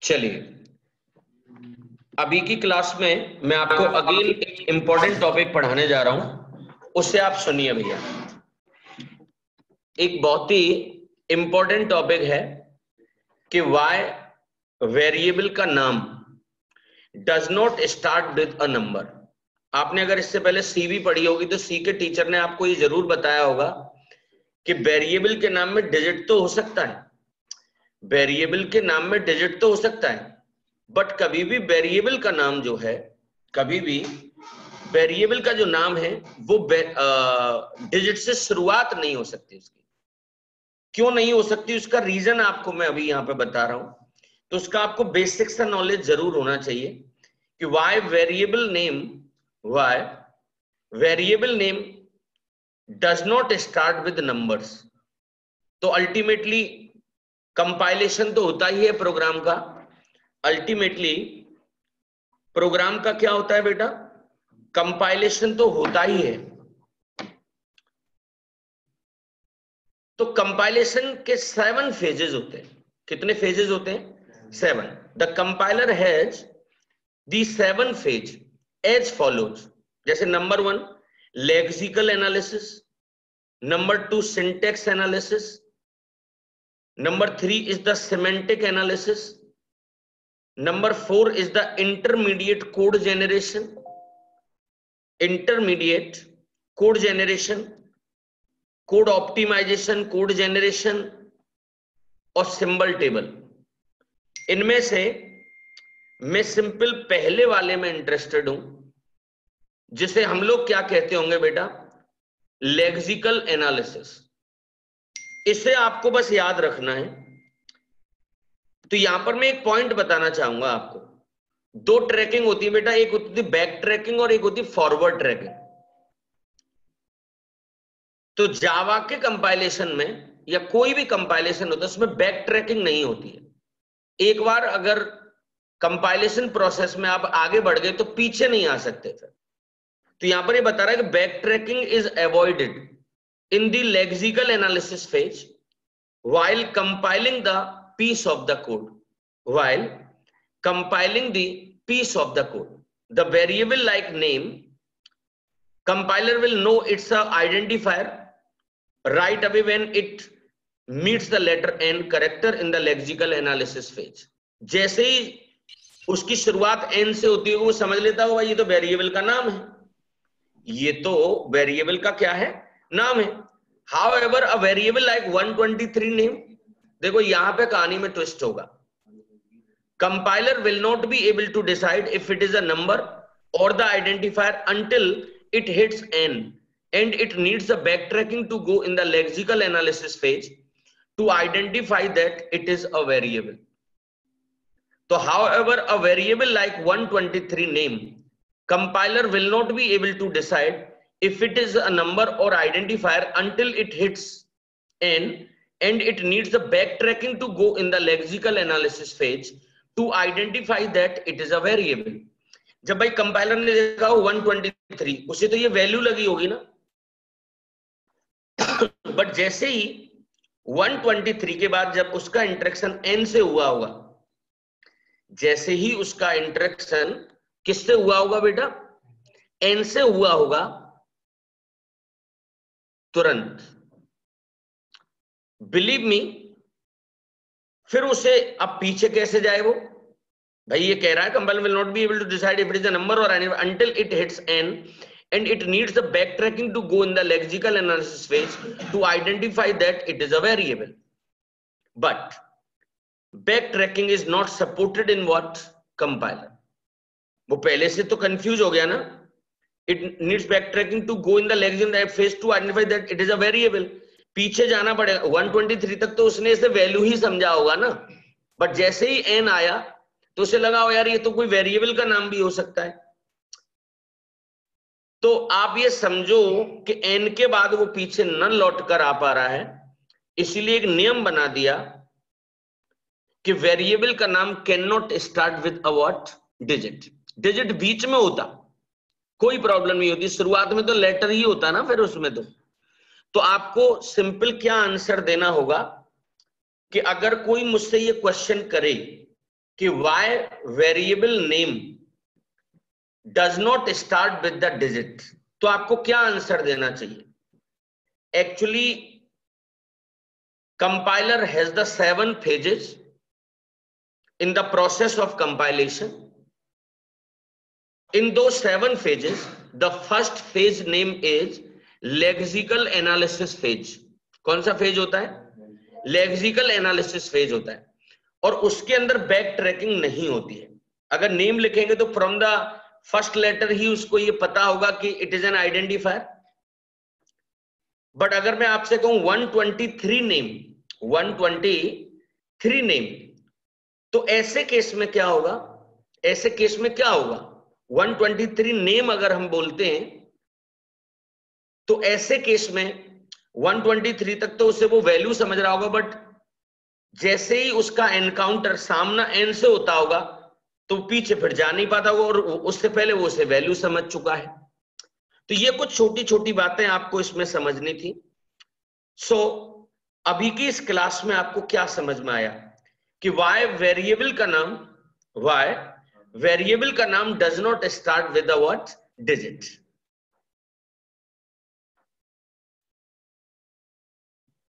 चलिए, अभी की क्लास में मैं आपको अगेन एक इंपॉर्टेंट टॉपिक पढ़ाने जा रहा हूं, उससे आप सुनिए भैया। एक बहुत ही इंपॉर्टेंट टॉपिक है कि वाई वेरिएबल का नाम does not start with a number. आपने अगर इससे पहले सी भी पढ़ी होगी तो सी के टीचर ने आपको ये जरूर बताया होगा कि वेरिएबल के नाम में डिजिट तो हो सकता है, वेरिएबल के नाम में डिजिट तो हो सकता है, बट कभी भी वेरिएबल का नाम जो है, कभी भी वेरिएबल का जो नाम है वो डिजिट से शुरुआत नहीं हो सकती। उसकी क्यों नहीं हो सकती, उसका रीजन आपको मैं अभी यहां पे बता रहा हूं। तो उसका आपको बेसिक सा नॉलेज जरूर होना चाहिए कि why variable name does not start with numbers. तो अल्टीमेटली कंपाइलेशन तो होता ही है प्रोग्राम का। अल्टीमेटली प्रोग्राम का क्या होता है बेटा, कंपाइलेशन तो होता ही है। तो कंपाइलेशन के 7 फेजेस होते हैं। कितने फेजेस होते हैं? 7। The compiler has the 7 phase as follows. जैसे number 1 lexical analysis, number 2 syntax analysis, number 3 is the semantic analysis, number 4 is the intermediate code generation, code optimization, code generation और symbol table. इनमें से मैं simple पहले वाले में interested हूं, जिसे हम लोग क्या कहते होंगे बेटा, लेक्सिकल एनालिसिस। इसे आपको बस याद रखना है। तो यहां पर मैं एक पॉइंट बताना चाहूंगा आपको। 2 ट्रैकिंग होती है बेटा, एक होती है बैक ट्रैकिंग और एक होती है फॉरवर्ड ट्रैकिंग। तो जावा के कंपाइलेशन में या कोई भी कंपाइलेशन होता है उसमें बैक ट्रैकिंग नहीं होती है। एक बार अगर कंपाइलेशन प्रोसेस में आप आगे बढ़ गए तो पीछे नहीं आ सकते फिर। तो यहां पर ये बता रहा है कि backtracking is avoided in the lexical analysis phase while compiling the piece of the code. The variable like name, compiler will know it's a identifier right away when it meets the letter n character in the lexical analysis phase. जैसे ही उसकी शुरुआत n से होती है वो समझ लेता होगा ये तो वेरिएबल का नाम है, ये तो वेरिएबल का क्या है, नाम है। However, a variable like 123 name, देखो यहां पे कहानी में ट्विस्ट होगा। Compiler will not be able to decide if it is a number or the identifier until it hits n, and it needs a backtracking to go in the lexical analysis phase to identify that it is a variable. So, however, a variable like 123 name, compiler will not be able to decide if it is a number or identifier until it hits n, and it needs the backtracking to go in the lexical analysis phase to identify that it is a variable. जब भाई compiler ने देखा 123, उसे तो ये value लगी होगी ना, बट जैसे ही 123 के बाद जब उसका इंटरेक्शन n से हुआ होगा, जैसे ही उसका इंटरेक्शन किससे हुआ होगा बेटा, n से हुआ होगा, तुरंत बिलीव मी, फिर उसे अब पीछे कैसे जाए वो, भाई ये कह रहा है compiler will not be able to decide if it is a number और until it hits n and it needs the backtracking to go in the lexical analysis phase to identify that it is a variable. But backtracking is not supported in what? Compiler. वो पहले से तो confuse हो गया ना, it needs backtracking to go in the lexical phase to identify that it is a variable. पीछे जाना पड़ेगा। 123 तक तो उसने इसे वैल्यू ही समझा होगा ना, बट जैसे ही n आया तो उसे लगा हो यार ये तो कोई वेरिएबल का नाम भी हो सकता है। तो आप ये समझो कि n के बाद वो पीछे न लौट कर आ पा रहा है, इसीलिए एक नियम बना दिया कि वेरिएबल का नाम can not start with a what, digit. Digit बीच में होता कोई प्रॉब्लम नहीं होती, शुरुआत में तो लेटर ही होता ना फिर उसमें। तो आपको सिंपल क्या आंसर देना होगा कि अगर कोई मुझसे ये क्वेश्चन करे कि why variable name does not start with the digit, तो आपको क्या आंसर देना चाहिए? Actually compiler has the 7 phases in the process of compilation. In those 7 phases, the first phase name is lexical analysis phase. कौन सा phase होता है? Lexical analysis phase होता है, और उसके अंदर बैक ट्रैकिंग नहीं होती है. अगर नेम लिखेंगे तो फ्रॉम द फर्स्ट लेटर ही उसको ये पता होगा कि it is an identifier. But अगर मैं आपसे कहूं 123 नेम, तो ऐसे केस में क्या होगा? 123 नेम अगर हम बोलते हैं तो ऐसे केस में 123 तक तो उसे वो वैल्यू समझ रहा होगा, बट जैसे ही उसका एनकाउंटर सामना एन से होता होगा तो पीछे फिर जा नहीं पाता होगा, और उससे पहले वो उसे वैल्यू समझ चुका है. तो ये कुछ छोटी छोटी बातें आपको इसमें समझनी थी. अभी की इस क्लास में आपको क्या समझ में आया कि वाई वेरिएबल का नाम does not start with the what? Digit.